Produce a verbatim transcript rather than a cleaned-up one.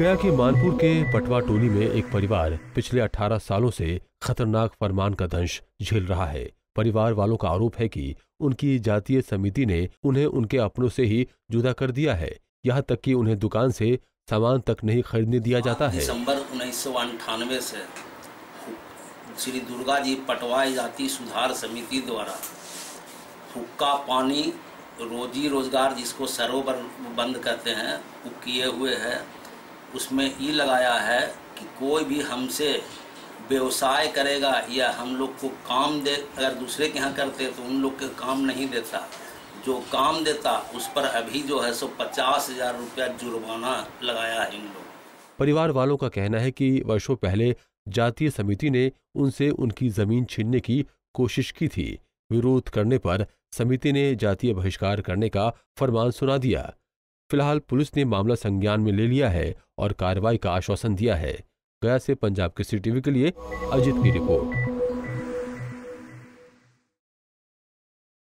गया कि मानपुर के पटवा टोली में एक परिवार पिछले अठारह सालों से खतरनाक फरमान का दंश झेल रहा है। परिवार वालों का आरोप है कि उनकी जातीय समिति ने उन्हें उनके अपनों से ही जुदा कर दिया है। यहाँ तक कि उन्हें दुकान से सामान तक नहीं खरीदने दिया जाता है। दिसंबर उन्नीस सौ अंठानवे से श्री दुर्गा जी पटवा जाति सुधार समिति द्वारा हुक्का पानी रोजी रोजगार जिसको सरोवर बंद कहते हैं वो किए हुए है। उसमें ये लगाया है कि कोई भी हमसे व्यवसाय करेगा या हम लोग को काम दे, अगर दूसरे के यहाँ करते तो उन लोग के काम नहीं देता, जो काम देता उस पर अभी जो है सो पचास हजार रुपया जुर्माना लगाया है इन लोग। परिवार वालों का कहना है कि वर्षों पहले जातीय समिति ने उनसे उनकी जमीन छीनने की कोशिश की थी। विरोध करने पर समिति ने जातीय बहिष्कार करने का फरमान सुना दिया। फिलहाल पुलिस ने मामला संज्ञान में ले लिया है और कार्रवाई का आश्वासन दिया है। गया से पंजाब केसरी टीवी के लिए अजित की रिपोर्ट।